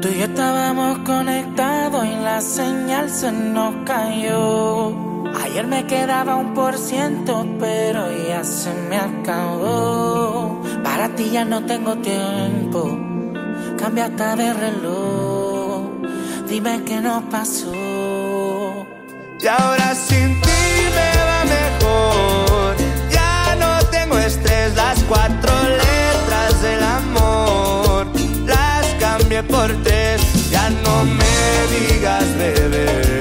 Tú y yo estábamos conectados y la señal se nos cayó. Ayer me quedaba 1%, pero ya se me acabó. Para ti ya no tengo tiempo, cambiaste de reloj. Dime qué nos pasó. Y ahora sin ti me va mejor. Ya no tengo estrés, las 4 letras del amor las cambié por 3. Ya no me digas, bebé,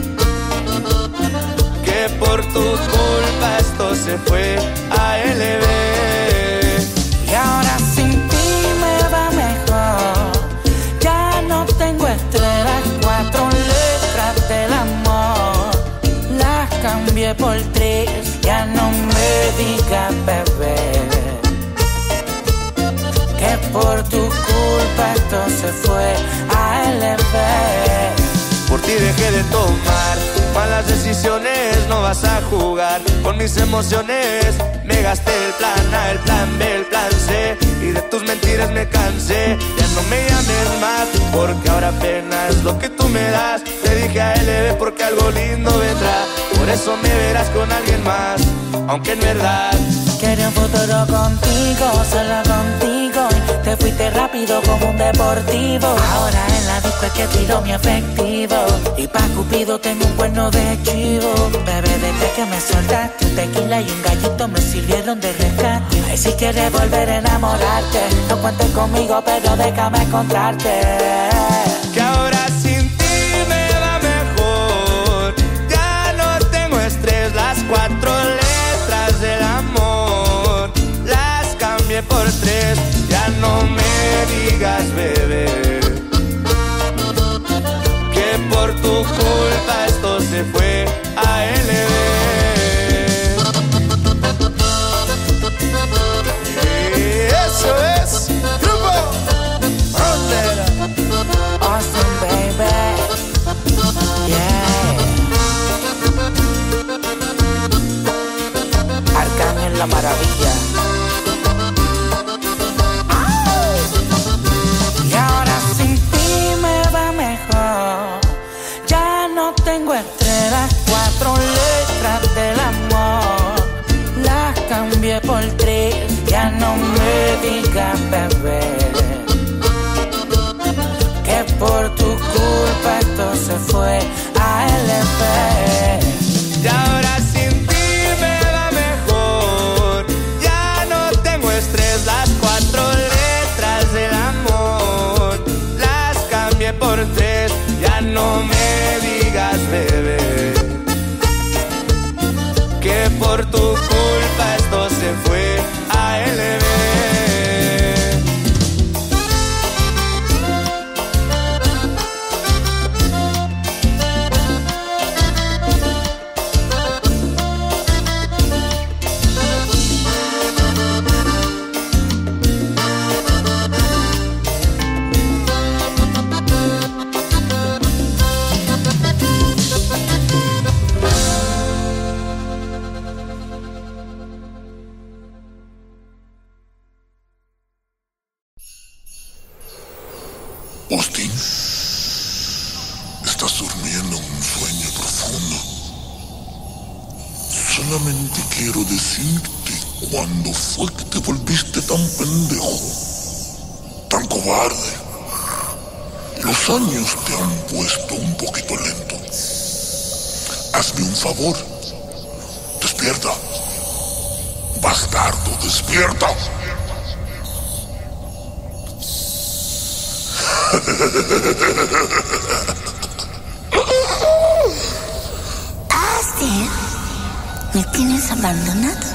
que por tu culpa esto se fue a LB. Y ahora sin ti me va mejor. Ya no tengo estrés, las 4 letras del amor las cambié por 3. Ya no me digas, bebé, que por tu culpa esto se fue a LB. Por ti dejé de tomar malas decisiones, no vas a jugar con mis emociones. Me gasté el plan A, el plan B, el plan C, y de tus mentiras me cansé. Ya no me llames más, porque ahora apenas lo que tú me das. Te dije a LB porque algo lindo vendrá. Por eso me verás con alguien más, aunque en verdad quería un futuro contigo, solo contigo, y te fuiste rápido como un deportivo. Ahora en la disco es que tiro mi efectivo, y pa' Cupido tengo un cuerno de chivo. Bebé, desde que me soltaste, un tequila y un gallito me sirvieron de rescate. Ay, si quieres volver a enamorarte, no cuentes conmigo, pero déjame contarte que ahora sin ti me va mejor. Ya no tengo estrés, las 4 letras del amor las cambié por 3. Ya no me digas, bebé, que por tu culpa esto se fue a LB. Eso es Grupo Frontera. Austin, baby. Yeah. Arcángel la maravilla. Y ahora sin ti me va mejor. Ya no tengo estrellas, 4 letras del amor las cambié por 3. Ya no me digas, bebé, que por tu culpa esto se fue a LB. Y ahora sin ti me va mejor. Ya no tengo estrés, las 4 letras del amor las cambié por 3. Ya no me digas, bebé, que por tu culpa esto se fue a LB. Austin, estás durmiendo un sueño profundo. Solamente quiero decirte cuándo fue que te volviste tan pendejo, tan cobarde. Los años te han puesto un poquito lento. Hazme un favor. Despierta. Bastardo, despierta. Austin, me tienes abandonado.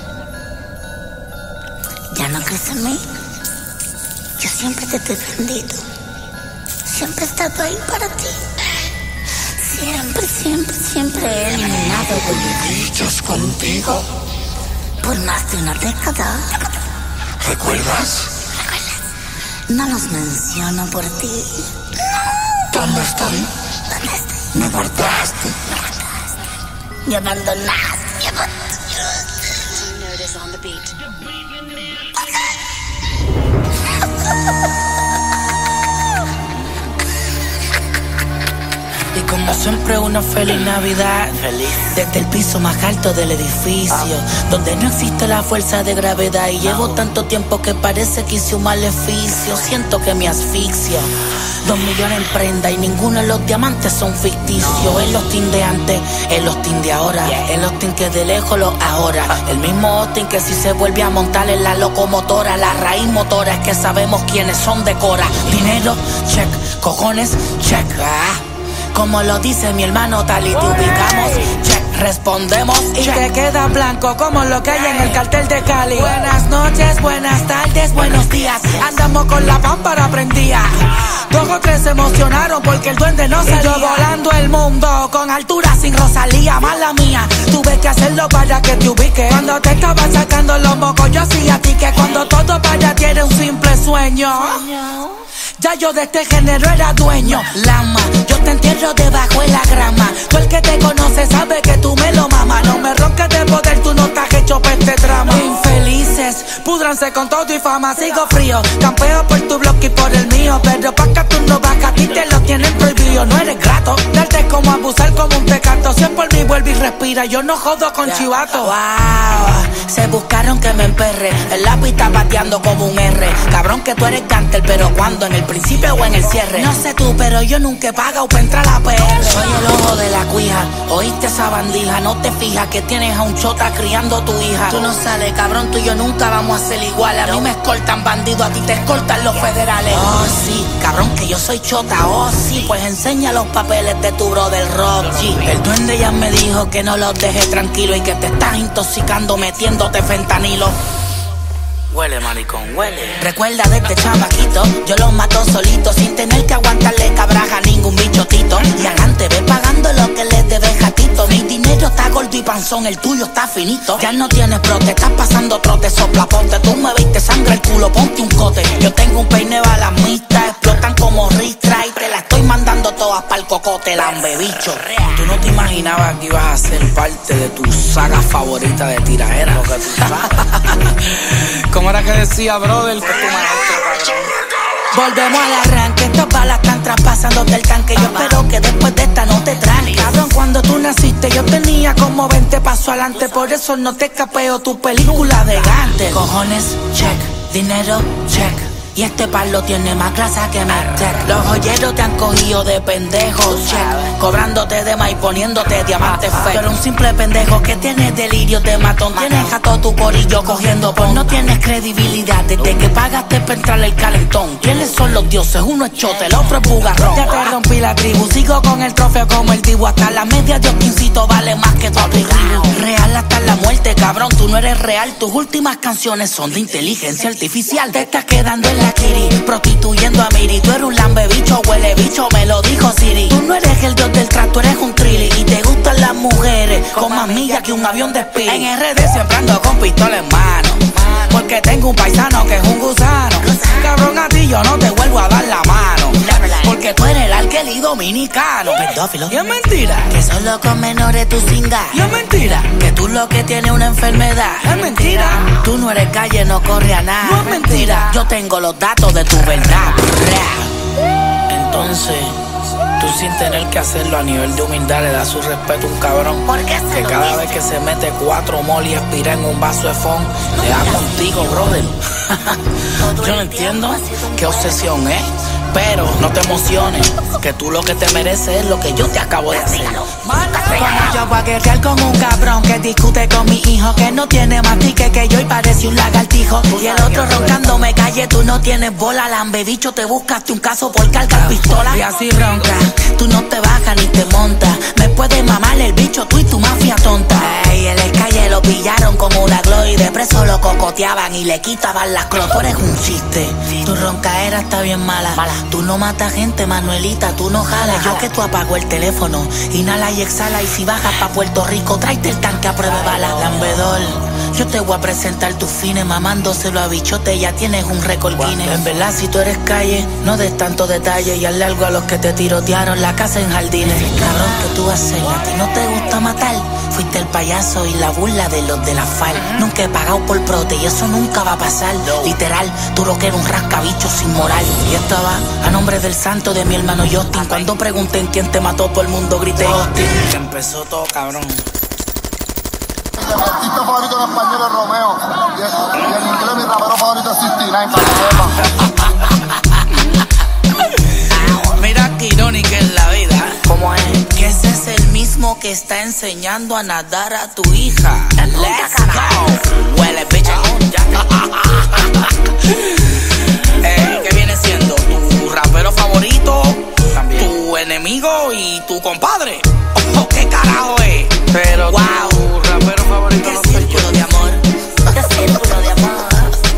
¿Ya no crees en mí? Yo siempre te he defendido. Siempre he estado ahí para ti. Siempre, siempre, siempre he eliminado bolillitos contigo por más de una década. ¿Recuerdas? No los menciono por ti. No. ¿Dónde estoy? ¿Dónde estoy? Me guardaste. Me abandonaste. Como siempre una feliz Navidad. Desde el piso más alto del edificio, donde no existe la fuerza de gravedad. Y llevo tanto tiempo que parece que hice un maleficio. Siento que me asfixio. 2 millones en prenda y ninguno de los diamantes son ficticios. En los team de antes, en los team de ahora, en los team que de lejos los ahora. El mismo Austin que si se vuelve a montar en la locomotora, la raíz motora es que sabemos quiénes son de Cora. Dinero, check, cojones, check. Como lo dice mi hermano tal y te ubicamos, check, respondemos y check. Te queda blanco como lo que hay en el cartel de Cali. Buenas noches, buenas tardes, buenos días. Andamos con la pámpara prendida. 2 o 3 se emocionaron porque el duende no salía. Y yo volando el mundo con altura sin Rosalía, mala mía. Tuve que hacerlo para que te ubiques. Cuando te estaba sacando los mocos yo hacía a ti que cuando todo para ti era un simple sueño. Ya yo de este género era dueño. Lama, yo te entierro debajo de la grama. Tú el que te conoce sabe que tú me lo mamas. No me ronques de poder, tú no estás hecho pa' este drama. Infelices, púdranse con todo y fama. Sigo frío, campeo por tu bloque y por el mío. Pero pa' que tú no bajas, a ti te lo tienen prohibido. No eres grato, darte como abusar como un tecato. Si es por mí vuelve y respira, yo no jodo con chivato. Wow, se buscaron que me emperre. El lápiz está pateando como un R. Cabrón que tú eres gánter, pero cuando en el principio o en el cierre. No sé tú, pero yo nunca he pagado para entrar a la PR. Soy el ojo de la cuija, oíste esa bandija. No te fijas que tienes a un chota criando a tu hija. Tú no sales, cabrón, tú y yo nunca vamos a ser igual. A mí me escoltan bandidos, a ti te escoltan los federales. Oh sí, cabrón que yo soy chota, oh sí. Pues enseña los papeles de tu brother Rocky. El duende ya me dijo que no los dejes tranquilo y que te estás intoxicando metiéndote fentanilo. Huele, maricón, huele. Recuerda de este chamaquito, yo los mato solito, sin tener que aguantarle cabraja a ningún bichotito. Y adelante ve pagando lo que les debe gatito. Mi dinero está gordo y panzón, el tuyo está finito. Ya no tienes brote, estás pasando trote, soplaponte. Tú me viste sangre el culo, ponte un cote. Yo tengo un peine balamista, explotan como ristra y te la estoy mandando todas pa'l cocote, lambe bicho. Tú no te imaginabas que ibas a ser parte de tu saga favorita de tiradera. ¿Cómo era que decía, brother? Volvemos al arranque, estas balas están traspasándote el tanque. Yo espero que después de esta no te tranques. Cabrón, cuando tú naciste yo tenía como 20 pasos adelante. Por eso no te escapeo tu película de gante. Cojones, check, dinero, check. Y este palo tiene más grasa que Mertec. Los joyeros te han cogido de pendejo, check. Cobrándote de más y poniéndote diamantes fake. Tú eres un simple pendejo que tienes delirio de matón. Tienes a todo tu corillo cogiendo pon. No tienes credibilidad desde que pagaste para entrar el calentón. ¿Quiénes son los dioses? Uno es chote, el otro es bugarrón. Ya te rompí la tribu, sigo con el trofeo como el dibu. Hasta la media de Oquincito vale más que tu abrigo. Real hasta la muerte, cabrón, tú no eres real. Tus últimas canciones son de inteligencia artificial. Te estás quedando en la Kiri, prostituyendo a Miri. Tú eres un lambe bicho, huele bicho, me lo dijo Siri. Tú no eres el dios del trato, eres un trilli. Y te gustan las mujeres con más millas que un avión de Speedy. En RD siempre ando con pistola en mano, porque tengo un paisano que es un gusano. Cabrón, a ti yo no te vuelvo a dar la mano, porque tú eres el alqueli dominicano. Pedófilo. Y es mentira que solo con menores tú cingas. Y es mentira que tú lo que tienes una enfermedad. Es mentira. Tú no eres calle, no corre a nada. No es mentira. Yo tengo los datos de tu verdad. Entonces, tú sin tener que hacerlo a nivel de humildad le das su respeto a un cabrón que cada vez que se mete 4 mol y expira en un vaso de fond, le da contigo, brother. Yo no entiendo qué obsesión es, pero no te emociones, que tú lo que te mereces es lo que yo te acabo de hacer. Como yo voy a guerrear con un cabrón que discute con mi hijo, que no tiene más tique que yo y parece un lagartijo. Y el otro roncando me calle, tú no tienes bola, lambe bicho, te buscaste un caso por cargar pistola. Y así ronca, tú no te bajas ni te montas. Me puedes mamar el bicho, tú y tu mafia tonta. Ey, en el calle lo pillaron como una gloria y de preso lo cocoteaban y le quitaban las clotas. Tú eres un chiste, tu roncaera está bien mala. Tú no matas gente, Manuelita, tú no jalas. Yo que tú apago el teléfono, inhala y exhala. Y si bajas pa' Puerto Rico, tráete el tanque a prueba de bala. Lambedor, Yo te voy a presentar tus fines, mamándoselo a bichote, ya tienes un récord Guinness. En verdad, si tú eres calle, no des tanto detalle y hazle algo a los que te tirotearon la casa en jardines. Cabrón, ¿qué tú haces? ¿A ti no te gusta matar? Fuiste el payaso y la burla de los de la FAL. Nunca he pagado por prote y eso nunca va a pasar. Literal, tú lo que eres un rascabicho sin moral. Y esto va a nombre del santo de mi hermano Justin. Cuando pregunten quién te mató, todo el mundo grité Justin. Empezó todo, cabrón. Mi artista favorito en español es Romeo. Y en inglés mi rapero favorito es 69, para que sepa. Mira qué irónica es la vida. ¿Cómo es? Que ese es el mismo que está enseñando a nadar a tu hija. Let's go. Huele, bicho. ¿Qué viene siendo? ¿Tu rapero favorito? También. ¿Tu enemigo y tu compadre? Oh, ¿qué carajo es? Pero wow. Tu rapero favorito no soy yo. De amor. ¿Qué círculo de amor?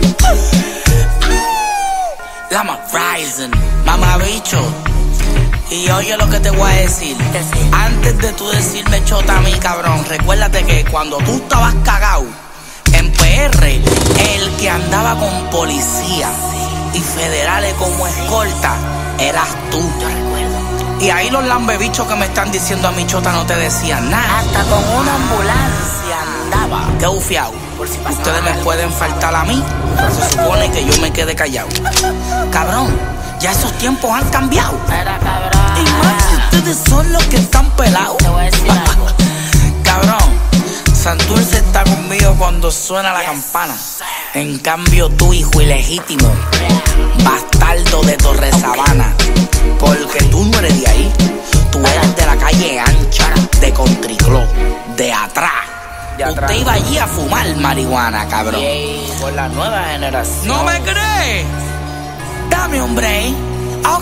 Lama Rising, mamá bicho. Y oye lo que te voy a decir. Antes de tú decirme chota a mí, cabrón, recuérdate que cuando tú estabas cagado en PR, el que andaba con policía y federales como escolta eras tú. Yo recuerdo. Y ahí los lambebichos que me están diciendo a mi chota no te decían nada. Hasta con una ambulancia andaba. Qué bufiao. Ustedes me pueden faltar a mí, pero se supone que yo me quede callado. Cabrón, ya esos tiempos han cambiado. Y más si ustedes son los que están pelados. Te voy a decir algo. Cabrón, Santurce está conmigo cuando suena la campana. En cambio tú, hijo ilegítimo, bastardo de Torre Sabana, porque tú no eres de ahí. Tú eres de la calle ancha, de Country Club, de atrás. Usted iba allí a fumar marihuana, cabrón. Por la nueva generación. ¿No me crees? Dame un break. Ok.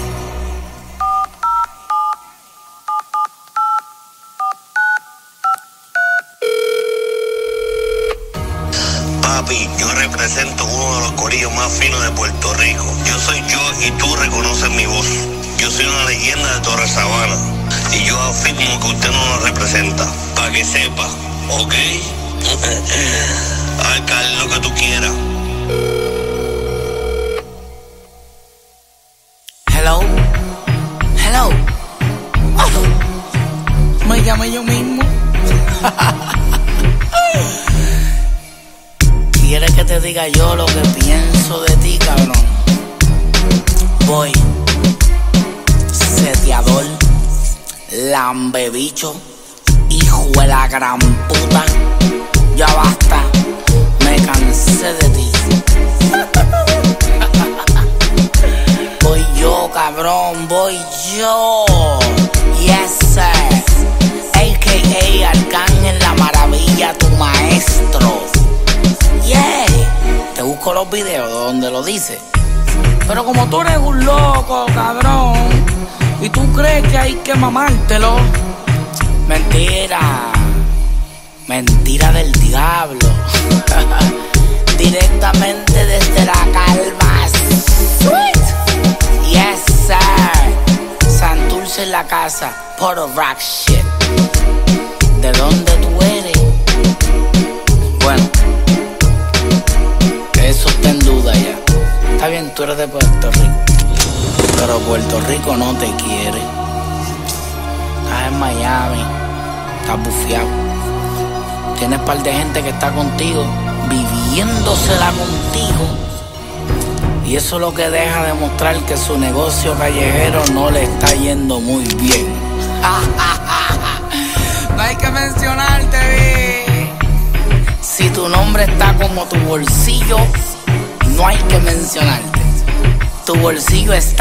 Papi, yo represento uno de los corillos más finos de Puerto Rico. Yo soy yo y tú reconoces mi voz. Yo soy una leyenda de Torre Sabana y yo afirmo que usted no nos representa. Para que sepa, ¿ok? Alcalde, lo que tú quieras. Hello. Hello. Oh, me llamé yo mismo. ¿Quieres que te diga yo lo que pienso de ti, cabrón? Voy, seteador, lambebicho, hijo de la gran puta. Ya basta, me cansé de ti. Voy yo, cabrón, voy yo. Yes, sir. AKA Arcángel la Maravilla, tu maestro. Yeah. Te busco los videos donde lo dice. Pero como tú eres un loco, cabrón, y tú crees que hay que mamártelo, mentira. Mentira del diablo. Directamente desde la calma. Sweet. Yes, sir. Santurce en la casa. Puro rock shit. ¿De dónde tú eres? Bueno, eso está en duda ya. Está bien, tú eres de Puerto Rico, pero Puerto Rico no te quiere. Estás en Miami, estás bufiado. Tienes par de gente que está contigo, viviéndosela contigo. Y eso es lo que deja de mostrar que su negocio callejero no le está yendo muy bien. No hay que mencionarte. Si tu nombre está como tu bolsillo, no hay que mencionarte. Tu bolsillo está.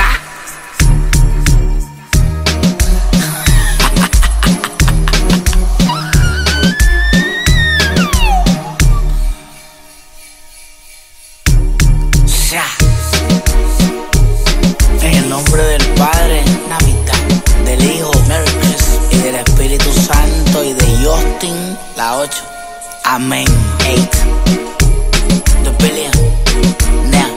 Ya. En el nombre del Padre, Navidad, del Hijo, Merry Christmas, y del Espíritu Santo y de Justin, la 8. Amén. 8. The billion. Now.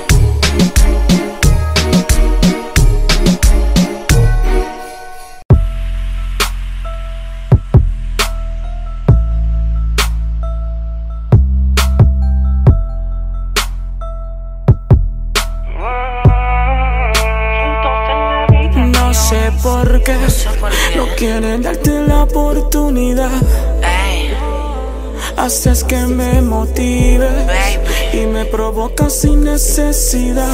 No sé por qué no quieren darte la oportunidad. Haces que me motive y me provocas sin necesidad.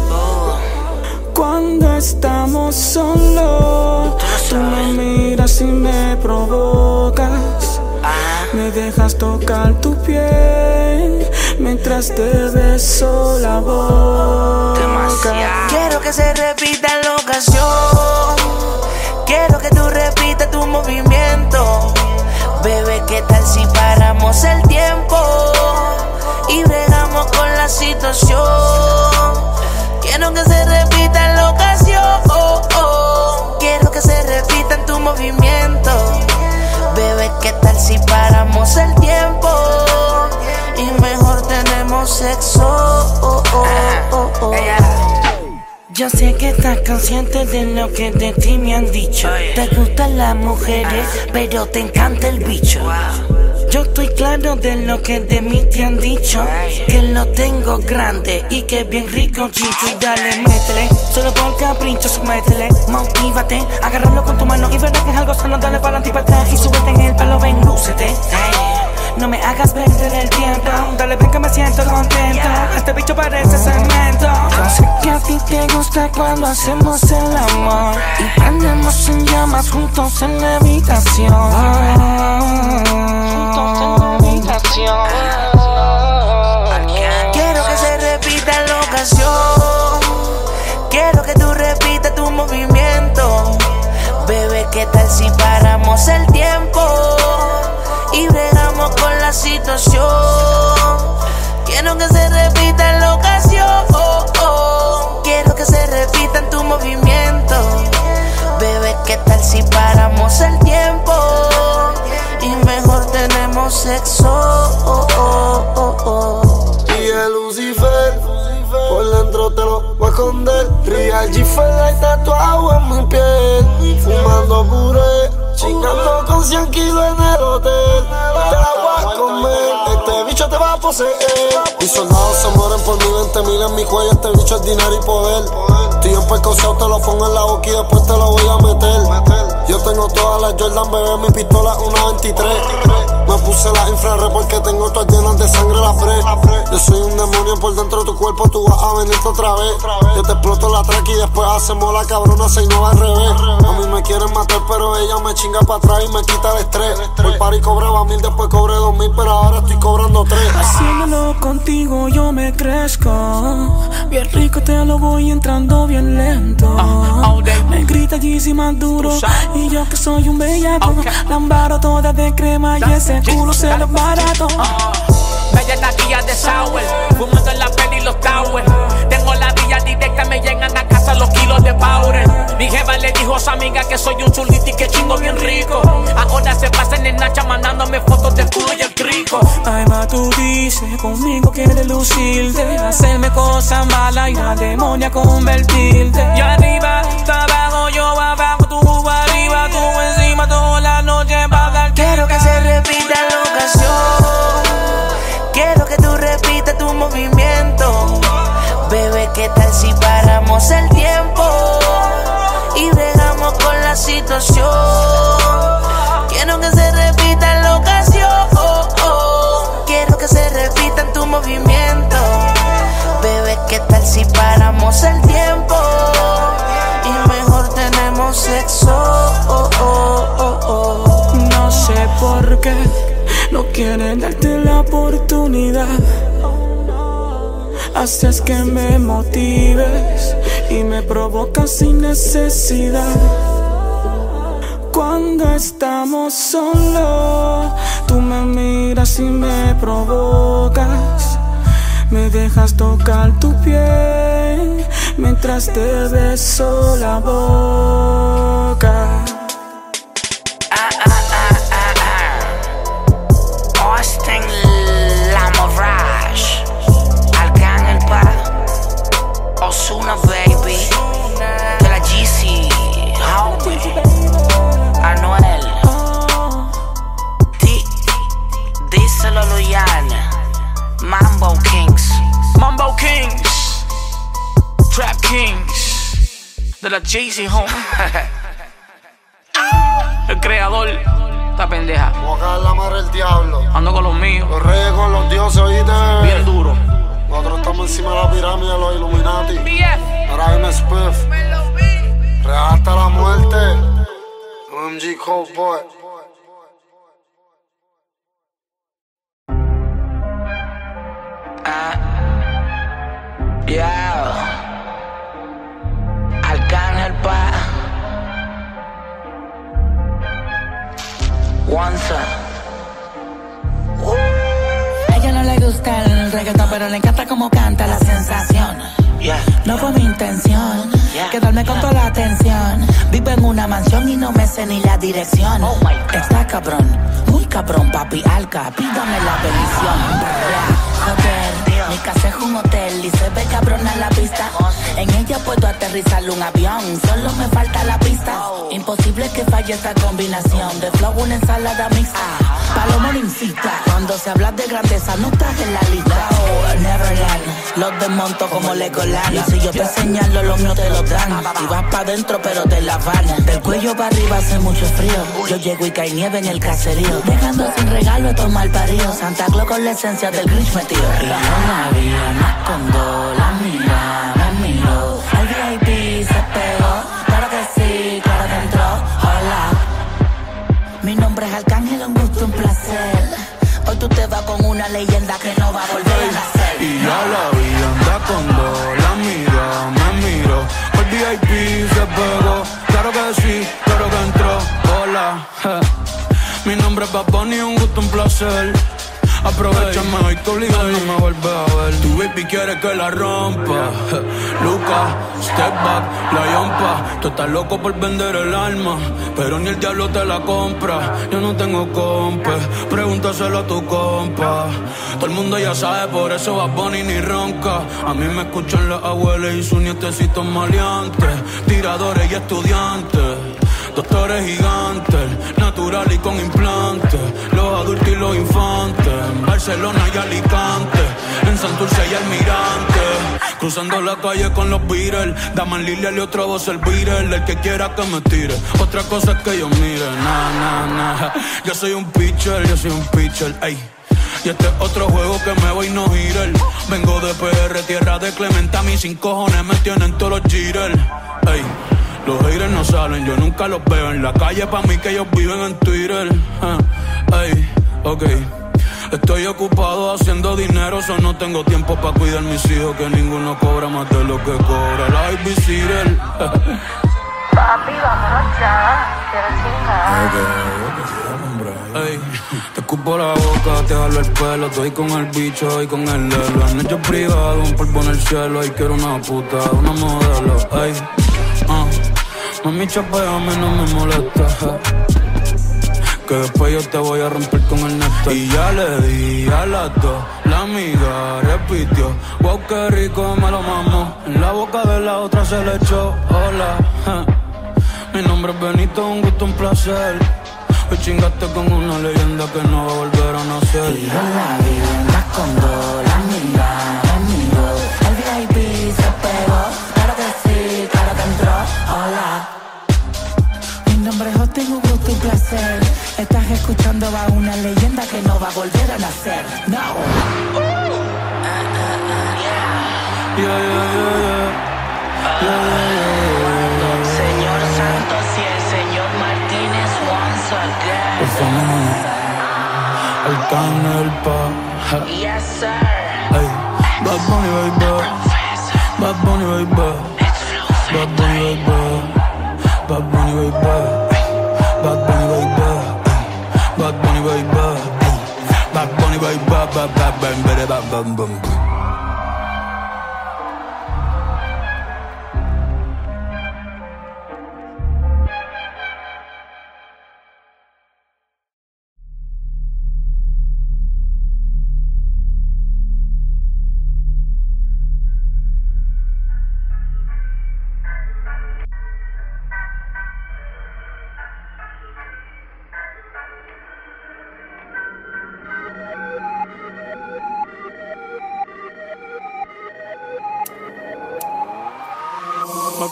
Cuando estamos solos, tú me miras y me provocas. Me dejas tocar tu piel mientras te beso la boca. Quiero que se repita la ocasión. Quiero que tú repitas tu movimiento. Bebé, ¿qué tal si paramos el tiempo y bregamos con la situación? Quiero que se repita la ocasión. Quiero que se repita en tu movimiento. Bebé, ¿qué tal si paramos el tiempo y mejor tenemos sexo? Yo sé que estás consciente de lo que de ti me han dicho. Te gustan las mujeres, pero te encanta el bicho. Yo estoy claro de lo que de mí te han dicho, que lo tengo grande y que es bien rico, chicho. Y dale, métele, solo por capricho, métele. Motívate, agárralo con tu mano y verás que es algo sano. Dale para adelante y para atrás y súbete en el palo, ven, lúcete. No me hagas perder el tiempo. Dale, ven que me siento contento. Este bicho parece cemento. Yo sé que a ti te gusta cuando hacemos el amor y prendemos en llamas juntos en la habitación. Quiero que se repita la ocasión. Quiero que tú repitas tu movimiento. Bebé, ¿qué tal si paramos el tiempo y bregamos con la situación? Quiero que se repita la ocasión. Quiero que se repita en tu movimiento. Bebé, ¿qué tal si paramos el tiempo y mejor tenemos sexo? Y el Lucifer por dentro te lo voy a esconder. Real G-Fed y tatuado en mi piel. Fumando puré, chingando con 100 kilos en el hotel. Te la voy a comer, este bicho te va a poseer. Mis soldados se mueren por mi 20,000 en mi cuello. Este bicho es dinero y poder. Estoy en percoceo, te lo pongo en la boca y después te lo voy a meter. Yo tengo todas las Jordan, bebé, mi pistola una 23. Me puse la infrarred porque tengo todas llenas de sangre la fre. Yo soy un demonio por dentro de tu cuerpo, tú vas a venirte otra vez. Yo te exploto la track y después hacemos la cabrona 6-9 al revés. A mí me quieren matar pero ella me chinga para atrás y me quita el estrés. Por party cobraba 1000, después cobré 2000, pero ahora estoy cobrando 3. Haciéndolo contigo yo me crezco. Bien rico te lo voy entrando bien lento. Me grita Yeezy más duro y yo que soy un bellaco. La embaro toda de crema y ese culo se lo barato. Bella taquilla de sour, fumando en la peli y los towers. Tengo la vía directa, me llegan a casa los kilos de powder. Mi jefa le dijo a su amiga que soy un chulito y que chingo bien rico. Ahora se pasan en Nacha mandándome fotos del culo y el crico. Ay, ma, tú dices, conmigo quieres lucirte, hacerme cosas malas y la demonia convertirte. Yo arriba, tú abajo, yo abajo, tú arriba, tú encima toda la noche para dar. Quiero que se repita la ocasión. Quiero que tú repitas tu movimiento. Bebé, ¿qué tal si paramos el tiempo y bregamos con la situación? Quiero que se repita la ocasión. Quiero que se repita en tu movimiento. Bebé, ¿qué tal si paramos el tiempo y mejor tenemos sexo? No sé por qué no quieren darte la oportunidad. Haces que me motives y me provocas sin necesidad. Cuando estamos solos, tú me miras y me provocas. Me dejas tocar tu piel mientras te beso la boca. Austin Lamourage, Arcángel, Ozuna baby, de la GC, homie, Anuel, díselo Luyan, Mambo Kings, Mambo Kings, Trap Kings, de la Jay-Z, home. El creador, esta pendeja. Voy a caer la madre del diablo. Ando con los míos. Los reyes con los dioses, oíste. Bien duro. Nosotros estamos encima de la pirámide de los Illuminati. Ahora M. Spiff. Real hasta la muerte. OMG Cold Boy. Arcángel pa Onza. A ella no le gusta el reggaetón, pero le encanta como canta la sensación. No fue mi intención quedarme con toda la atención. Vivo en una mansión y no me sé ni la dirección. Está cabrón, muy cabrón, papi Alca, pídame la bendición. Joder, mi casa es un hotel y se ve cabrona la pista. En ella puedo aterrizar un avión, solo me falta la pista. Imposible que falle esta combinación de flow, una ensalada mixta. Palomo no incita, cuando se habla de grandeza no estás en la lista. Neverland, los desmonto como Legoland. Y si yo te señalo, los míos te lo dan. Y vas pa' dentro pero te la van. Del cuello para arriba hace mucho frío. Yo llego y cae nieve en el caserío, dejando sin regalo estos malparidos. Santa Claus con la esencia del Grinch metido. Y no la había más cuando la mira, me miró. El VIP se pegó, claro que sí, claro que entró. Hola, mi nombre es Arcángel, un gusto, un placer. Hoy tú te vas con una leyenda que no va a volver a nacer. Y ya la vi anda cuando la mira, me miró. El VIP se pegó, claro que sí, claro que entró. Hola, mi nombre es Bad Bunny, un gusto, un placer. Aprovechame hoy que obligado no me vuelves a ver. Tu baby quiere que la rompa. Luca, step back, la yompa. Tú estás loco por vender el alma, pero ni el diablo te la compra. Yo no tengo compa, pregúntaselo a tu compa. Todo el mundo ya sabe, por eso Bad Bunny ni ronca. A mí me escuchan las abuelas y sus nietecitos maleantes, tiradores y estudiantes, doctores gigantes, natural y con implantes, los adultos y los infantes, en Barcelona y Alicante, en Santurce y Almirante, cruzando la calle con los Beatles, Daman Lilia y otra voz el Beatle, el que quiera que me tire, otra cosa es que yo mire, yo soy un pitcher, ey. Y este es otro juego que me voy no girar. Vengo de PR, tierra de Clementa, mis 5 cojones me tienen todos los jitters, ey. Los haters no salen, yo nunca los veo en la calle, pa' mí que ellos viven en Twitter. Ey, ok. Estoy ocupado haciendo dinero, so no tengo tiempo pa' cuidar mis hijos, que ninguno cobra más de lo que cobra la babysitter. Papi, vámonos ya, quiero chingar. Ey, te escupo la boca, te jalo el pelo, estoy con el bicho y con el lelo. Han hecho privado, un polvo en el cielo, y quiero una puta, una modelo. Ey, mami, chapeame, no me molesta, que después yo te voy a romper con el néctar. Y ya le di a las 2, la amiga repitió, wow, qué rico, me lo mamo. En la boca de la otra se le echó, hola, mi nombre es Benito, un gusto, un placer. Hoy chingaste con una leyenda que no va a volver a nacer. Y yo la vi andas con dos, la mira, me miró. El VIP se pegó, claro que sí, claro que entró. Hola, mi nombre es Hosting, un gusto, un placer. Estás escuchando a una leyenda que no va a volver a nacer. No. Señor Santos y el señor Martínez once again. Arcángel pa. Yes sir. Hey, Bad Bunny baby, Bad Bunny baby, Bad Bunny baby, Bad Bunny baby, Bad Bunny baby, Bad Bunny baby, Bad Bunny baby, Bad Bunny baby.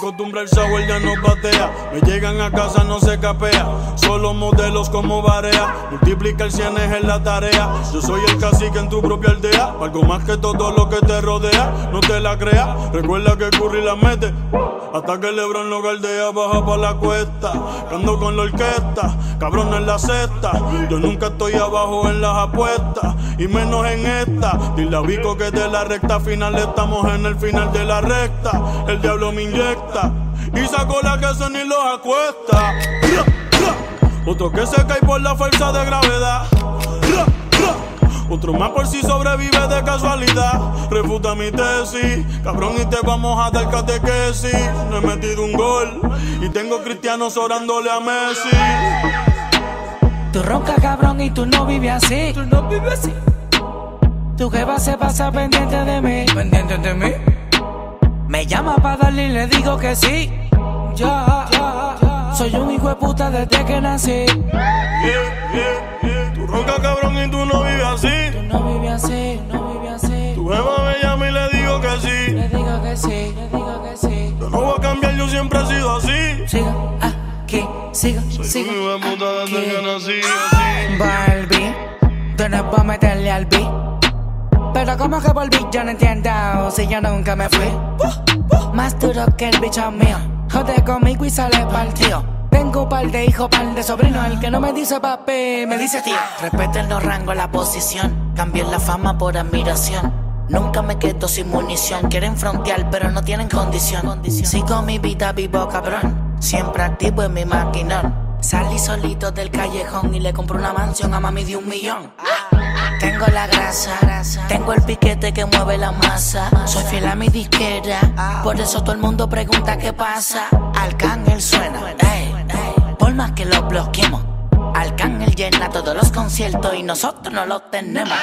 acostumbra el sour, ya no patea. Me llegan a casa, no se capea. Solo modelos como Barea. Multiplica el 100 es la tarea. Yo soy el cacique en tu propia aldea. Algo más que todo lo que te rodea. No te la creas, recuerda que Curry la mete. Hasta que LeBron lo galdea, baja pa' la cuesta. Ando con la orquesta, cabrón en la cesta. Yo nunca estoy abajo en las apuestas, y menos en esta. Dile a Vico que de la recta final estamos en el final de la recta. El diablo me inyecta y sacó la que se ni los acuesta. Otro que se cae por la fuerza de gravedad. Otro más por si sobrevive de casualidad. Refuta mi tesis, cabrón, y te vamos a dar catequesis. No he metido un gol y tengo cristianos orándole a Messi. Tú roncas, cabrón, y tú no vives así. Tú no vives así. Tu jeva se pasa pendiente de mí. ¿Pendiente de mí? Me llama pa' darle y le digo que sí. Ya. Soy un hijo de puta desde que nací. Tú roncas, cabrón, y tú no vives así. Tú no vives así, no vives así. Tu jeva me llama y le digo que sí. Le digo que sí, le digo que sí. Yo no voy a cambiar, yo siempre he sido así. Siga aquí, siga. Soy un hijo de puta desde que nací, así. Barbie, tú no puedo meterle al beat. Pero como que volví, yo no entiendo si yo nunca me fui. Más duro que el bicho mío. Jode conmigo y sale partido. Tengo un par de hijos, par de sobrinos. El que no me dice papi, me dice tío. Respeten los rangos, la posición. Cambien la fama por admiración. Nunca me quedo sin munición. Quieren frontear, pero no tienen condición. Sigo mi vida vivo, cabrón. Siempre activo en mi maquinón. Salí solito del callejón y le compré una mansión a mami de 1 millón. Tengo la grasa, tengo el piquete que mueve la masa. Soy fiel a mi disquera, por eso todo el mundo pregunta qué pasa. Arcángel suena, por más que lo bloqueemos. Arcángel llena todos los conciertos y nosotros no los tenemos.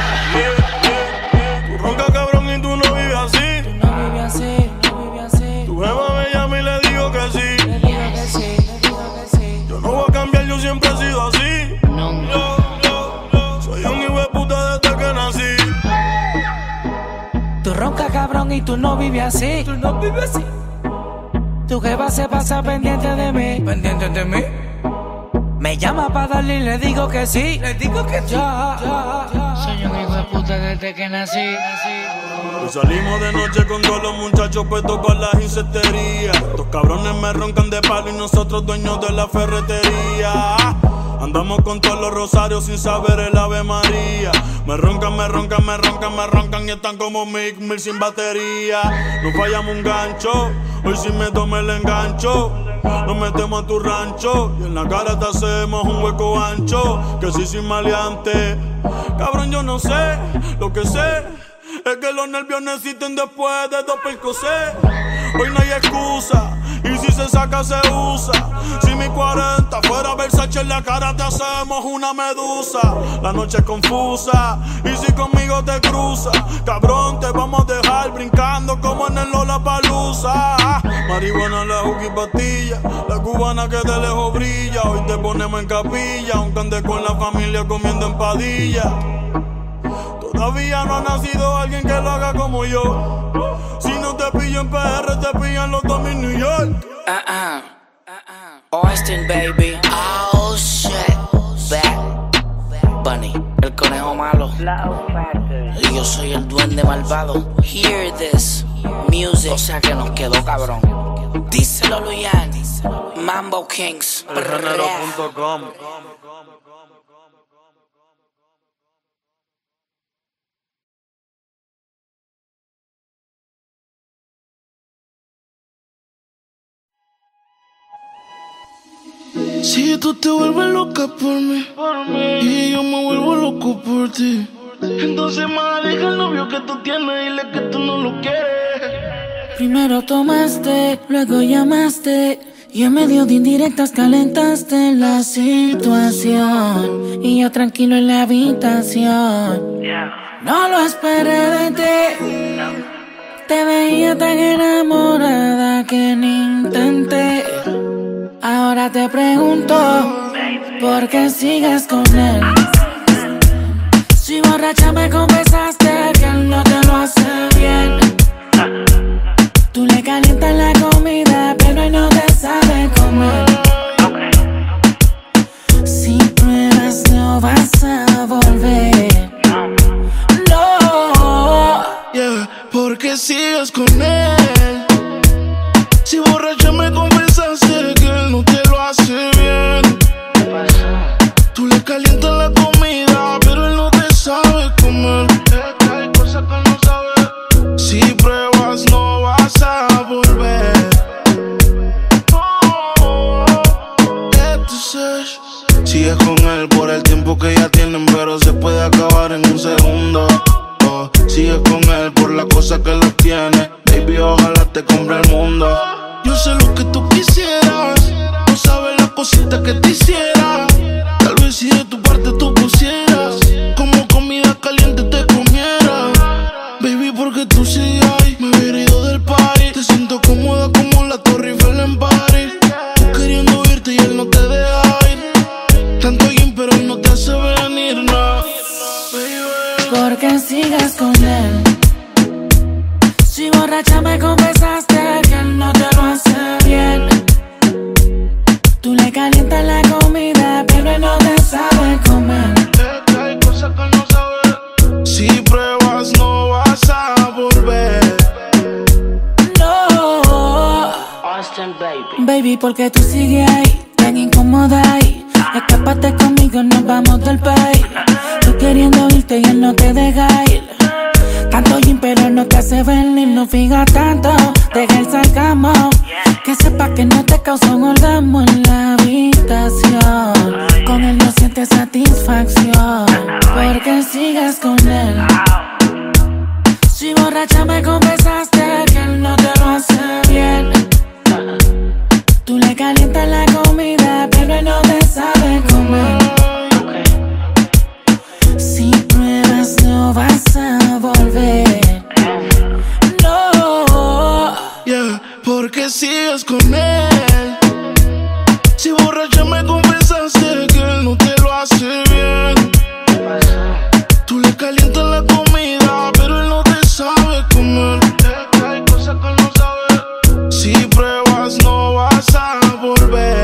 Tú roncas, cabrón, y tú no vives así. Tú no vives así, no vives así. Tu jeva me llama y le digo que sí. Le digo que sí, le digo que sí. Yo no voy a cambiar, yo siempre he sido así. Nunca. Soy un hijo de puta desde que nací. Tú roncas, cabrón, y tú no vives así. Tú no vives así. Tu jeva se pasa pendiente de mí. ¿Pendiente de mí? Me llama pa' darle y le digo que sí. Le digo que sí. Soy un hijo de puta desde que nací. Hoy salimos de noche con todos los muchachos puestos para las insecterías. Estos cabrones me roncan de palo y nosotros dueños de la ferretería. Andamos con todos los rosarios sin saber el Ave María. Me roncan y están como Mick Mill sin batería. No fallamos un gancho, hoy sí me tomé el engancho. Nos metemos a tu rancho y en la cara te hacemos un hueco ancho. Que sí, sin maleante. Cabrón, yo no sé, lo que sé es que los nervios necesiten después de 2 percocés. Hoy no hay excusa, y si se saca se usa. Si mi 40 fuera Versace en la cara te hacemos una medusa. La noche es confusa, y si conmigo te cruza, cabrón, te vamos a dejar brincando como en el Lollapalooza. Marihuana, la juca y pastilla, la cubana que de lejos brilla. Hoy te ponemos en capilla, aunque andes con la familia comiendo empadilla. Todavía no ha nacido alguien que lo haga como yo. Si no te pillo en PR, te pillan los dos en New York. Austin, baby. Oh, shit. Bad Bunny, el conejo malo. Y yo soy el duende malvado. Hear this music. O sea que nos quedó cabrón. Díselo, Luyan. Mambo Kings. Elgenero.com. Si tú te vuelves loca por mí, y yo me vuelvo loco por ti, entonces más deja el novio que tú tienes y dile que tú no lo quieres. Primero tomaste, luego llamaste, y en medio de indirectas calentaste la situación, y yo tranquilo en la habitación. No lo esperé de ti. Te veía tan enamorada que ni intenté. Ahora te pregunto, ¿por qué sigues con él? Si borracha me confesaste que él no te lo hace bien. Tú le calientas la comida borracha me confesaste que él no te lo hace bien. Tú le calientas la comida, pero él no te sabe comer. Hay cosas que él no sabe. Si pruebas no vas a volver. Entonces sigues con él por el tiempo que ya tienen, pero se puede acabar en un segundo. Sigues con él por la cosa que lo tiene. Baby, ojalá te compre el mundo. Yo sé lo que tú quisieras, no sabes las cositas que te hiciera. Tal vez si de tu parte tú pusieras, como comida caliente te comiera. Baby, porque tú sigues ahí, me hubiera ido del party. Te siento cómoda como la Torre Eiffel en París. Tú queriendo irte y él no te deja ir. Tanto bien, pero él no te hace venir, no. Porque sigas con él. Si borracha me confesaste que él no te lo hace bien. Tú le calientas la comida, pero él no te sabe comer. Hay cosas que él no sabe. Si pruebas no vas a volver. No. Austin, baby. Baby, porque tú sigues ahí, tan incómoda ahí. Escápate conmigo, nos vamos del país. Tú queriendo irte y él no te deja ir. Tanto gym pero no te hace venir. No fijas tanto, deja el sarcasmo. Que sepa que no te causa un orgasmo en la habitación. Con él no sientes satisfacción. Porque sigas con él. Si borracha me confesaste que él no te lo hace bien. Tú le calientas la comida, pero él no te sabe comer. Si pruebas no vas a volver. No. Yeah, porque sigues con él. Si borracha me confesaste que él no te lo hace bien. Tú le calientas la comida, pero él no te sabe comer. Hay cosas que él no sabe. Si pruebas no vas a volver.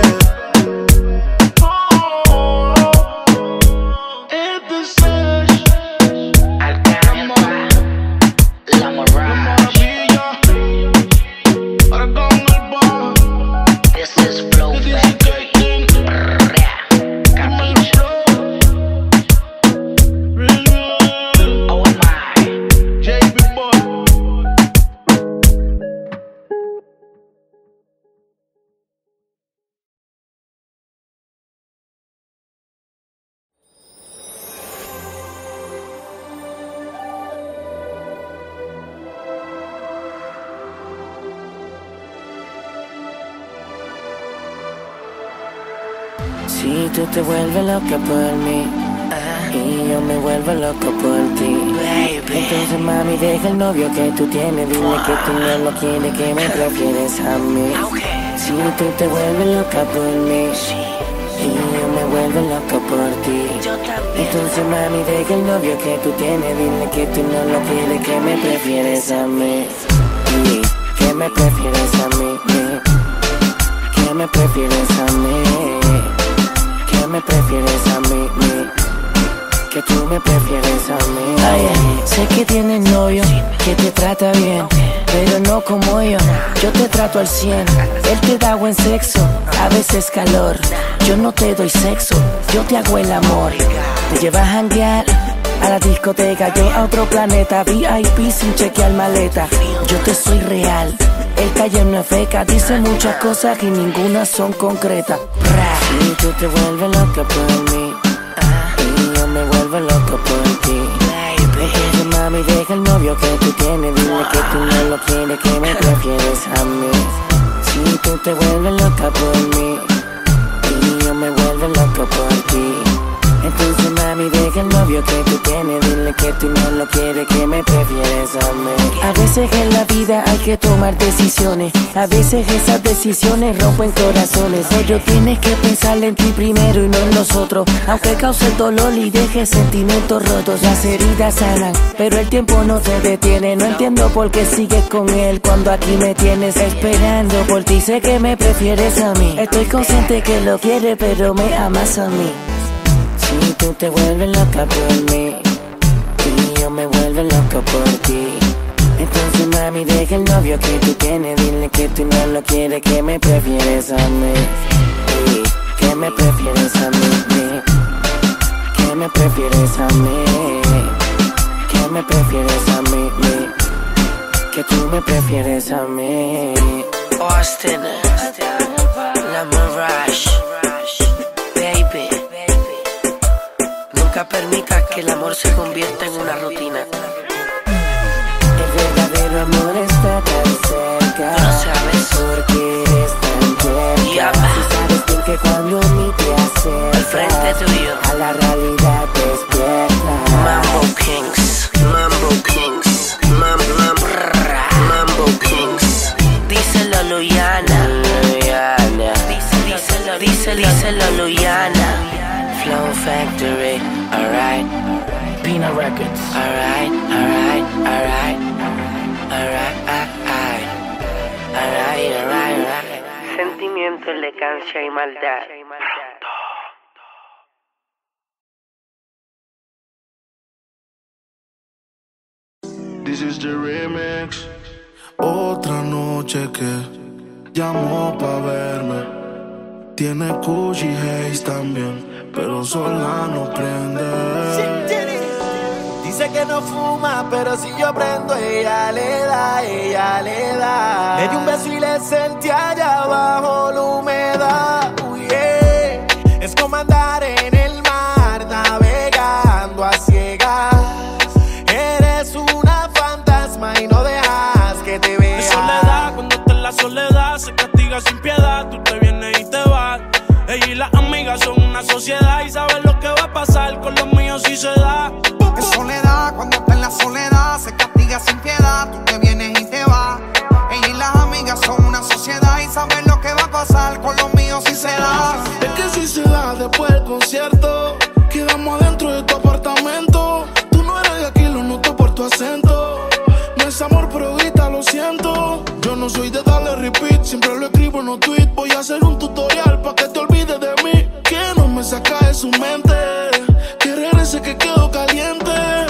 Si tú te vuelves loca por mí y yo me vuelvo loco por ti, entonces mami deja el novio que tú tienes. Dile que tú no lo quieres, que me prefieres a mí. Si tú te vuelves loca por mí y yo me vuelvo loco por ti, entonces mami deja el novio que tú tienes. Dile que tú no lo quieres, que me prefieres a mí. Y que me prefieres a mí, que me prefieres a mí. Que me prefieres a mí, que tú me prefieres a mí. Ay, sé que tienes novio, que te trata bien, pero no como yo te trato al 100. Él te da buen sexo, a veces calor. Yo no te doy sexo, yo te hago el amor. Te llevas a janguear a la discoteca, yo a otro planeta. VIP sin chequear maleta. Yo te soy real, el taller no es feca. Dice muchas cosas y ninguna son concretas. Si tú te vuelves loca por mí y yo me vuelvo loco por ti, entonces mami deja el novio que tú tienes. Dile que tú no lo quieres, que me prefieres a mí. Si tú te vuelves loca por mí y yo me vuelvo loco por ti, entonces mami deja el novio que tú tienes. Dile que tú no lo quieres, que me prefieres a mí. A veces en la vida hay que tomar decisiones, a veces esas decisiones rompen corazones. Pero tienes que pensar en ti primero y no en los otros, aunque cause dolor y deje sentimientos rotos. Las heridas sanan, pero el tiempo no se detiene. No entiendo por qué sigues con él cuando aquí me tienes esperando por ti. Sé que me prefieres a mí, estoy consciente que lo quieres, pero me amas a mí. Si tú te vuelves loca por mí y yo me vuelvo loco por ti, Entonces mami, deja el novio que tú tienes, dile que tú no lo quieres, que me prefieres a mí. Que me prefieres a mí. Que me prefieres a mí. Que me prefieres a mí. Que tú me prefieres a mí. Austin, La Mirage, baby. Nunca permitas que el amor se convierta en una rutina. El verdadero amor está tan cerca. No sabes porque eres tan tierna. Si sabes bien que cuando a mí te acercas, al frente tuyo, a la realidad despierta. Mambo Kings, Mambo Kings, Mambo Kings. Díselo Luyana, díselo Luyana. Flow Factory, alright. Peanut Records, alright. Sentimiento, elegancia y maldad. This is the remix. Otra noche que llamó pa' verme. Tiene Gucci Haze también, pero sola no prende. Dice que no fuma, pero si yo prendo, ella le da. Le di un beso y le sentí allá abajo la humedad. Yeah. Es como andar en el mar, navegando a ciegas. Eres una fantasma y no dejas que te vea. Es soledad, cuando está en la soledad, se castiga sin piedad. Tú te vienes y te vas. Ella y las amigas son una sociedad y saben lo que va a pasar con los míos si se da. Es soledad, cuando está en la soledad, se castiga sin piedad. Tú te vienes y te vas. Ella y las amigas son una sociedad y saben lo que va a pasar con los míos si se da. Es que si se da después del concierto, quedamos adentro de tu apartamento. Tú no eres de aquí, lo noto por tu acento. No es amor, pero grita, lo siento. Yo no soy de darle repeat, siempre lo escribo en los tweets. Voy a hacer un tutorial pa' que te olvides de mí. Que no me saca de su mente, que regrese que quedo caliente.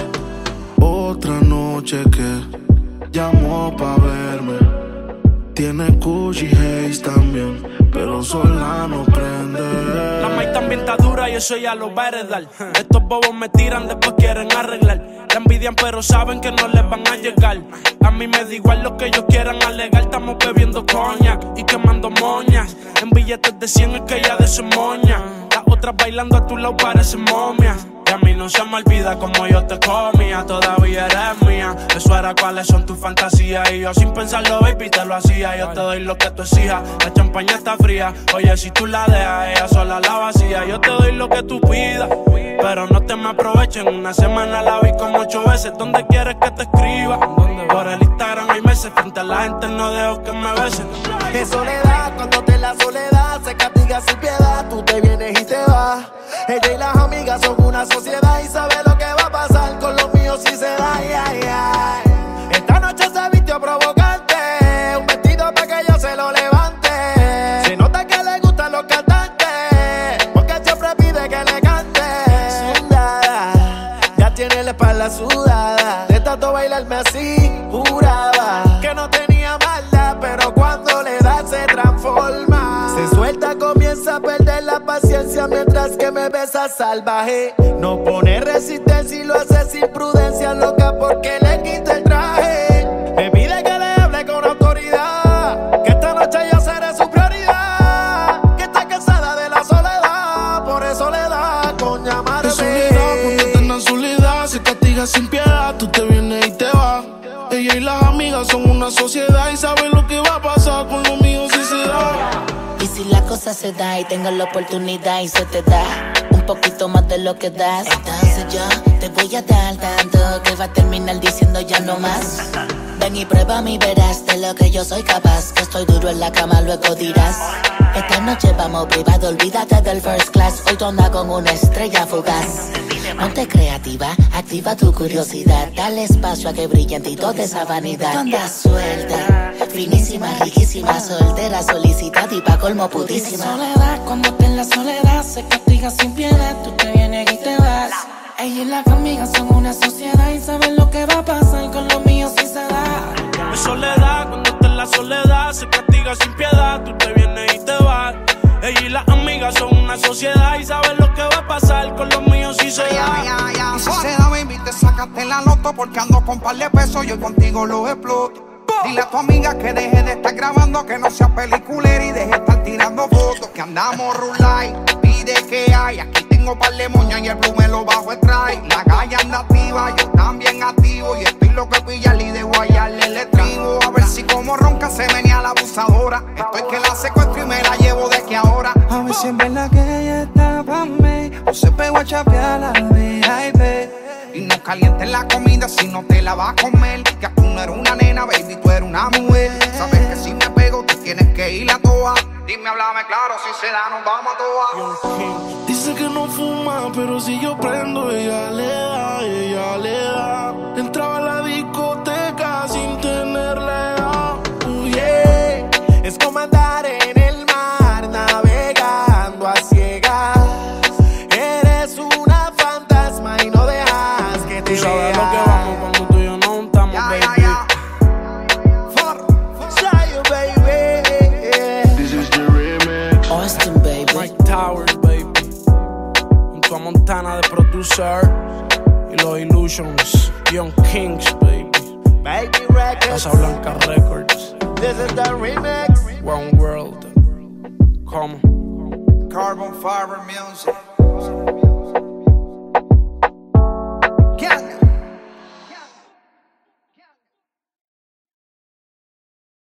Otra noche que llamó pa' verme. Tiene Gucci Haze también, pero sola no prende. La maíz también está dura y eso ya lo va a heredar. Estos bobos me tiran, después quieren arreglar. La envidian pero saben que no les van a llegar. A mí me da igual lo que ellos quieran alegar. Estamos bebiendo coñac y quemando moñas. En billetes de 100 es que ella de su moña. Las otras bailando a tu lado parecen momias. Y a mí no se me olvida como yo te comía. Todavía eres mía. Eso era cuáles son tus fantasías. Y yo sin pensarlo, baby, te lo hacía. Yo te doy lo que tú exijas. La champaña está fría. Oye, si tú la dejas, ella sola la vacía. Yo te doy lo que tú pidas, pero no te me aprovechen. Una semana la vi como 8 veces. ¿Dónde quieres que te escriba? Por el Instagram hay meses. Frente a la gente no dejo que me besen. Es soledad, cuando te la soledad se castiga sin piedad. Tú te vienes y te vas. Ella y las amigas son una sociedad y sabe lo que va a pasar con los míos si se da. Esta noche se vistió provocante, un vestido para que yo se lo levante. Se nota que le gustan los cantantes, porque siempre pide que le cante. Sudada, ya tiene la espalda sudada, de tanto bailarme así, juraba que no tenía maldad, pero cuando le da se transforma. Se suelta, comienza a perder la paciencia mientras que me besa salvaje. No pone resistencia y lo hace sin prudencia, loca porque le quita el traje. Me pide que le hable con autoridad, que esta noche yo seré su prioridad, que está cansada de la soledad, por eso le da con llamarme. Es soledad, cuando está en la soledad, se castiga sin piedad. Tú te vienes y te vas. Ella y las amigas son una sociedad y saben lo que va a pasar con los míos si se da. Y si la cosa se da y tengo la oportunidad y se te da un poquito más de lo que das, entonces yo te voy a dar tanto que va a terminar diciendo ya no más. Ven y prueba y verás de lo que yo soy capaz, que estoy duro en la cama, luego dirás. Esta noche vamos privado, olvídate del first class. Hoy tú andas con una estrella fugaz. Ponte creativa, activa tu curiosidad. Dale espacio a que brille en ti toda esa vanidad. Tú andas suelta, finísima, riquísima, soltera, solicitada y pa' colmo putísima. Soledad, cuando está en la soledad se castiga sin piedad. Tú te vienes y te vas. Ella y las amigas son una sociedad y saben lo que va a pasar con los míos si se da. Es soledad, cuando estás en la soledad se castiga sin piedad, tú te vienes y te vas. Ella y las amigas son una sociedad y saben lo que va a pasar con los míos si se da. Y si se da, baby, te sacaste la loto porque ando con par de pesos, yo contigo lo exploto. Dile a tu amiga que deje de estar grabando, que no sea peliculera y deje de estar tirando fotos. Que andamos rulay, pide que hay. Aquí tengo par de moñas y el blue me lo bajo extrae. La calle anda activa, yo también activo. Y estoy lo que pillarle y de guayarle el estribo. A ver si como ronca se venía la abusadora. Estoy que la secuestro y me la llevo de que ahora. A ver si en verdad que ella está pa' mí o se pegó a chapear la VIP. Y no calientes la comida si no te la vas a comer. Que tú no eres una nena, baby, tú eres una mujer. Sabes que si me pego, tú tienes que ir a toa. Dime, háblame claro, si se da, nos vamos a toa. Dice que no fuma, pero si yo prendo, ella le da, ella le da. Entraba a la discoteca sin tenerle edad. Yeah. Es como andar en el mar, navegando a ciegas. Eres una fantasma y no dejas que te Tú sabes vea. lo que vamos cuando tú y yo no estamos, baby. This is the remix. Austin, baby. Mike Towers, baby. Junto a Montana de producer y los Illusions, Young Kings, baby. Baby Records. Casa Blanca Records. This is the remix. One World. Como Carbon Fiber Music.